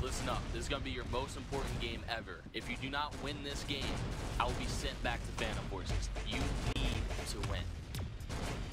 listen up. This is going to be your most important game ever. If you do not win this game, I will be sent back to Phantom Forces. You need to win.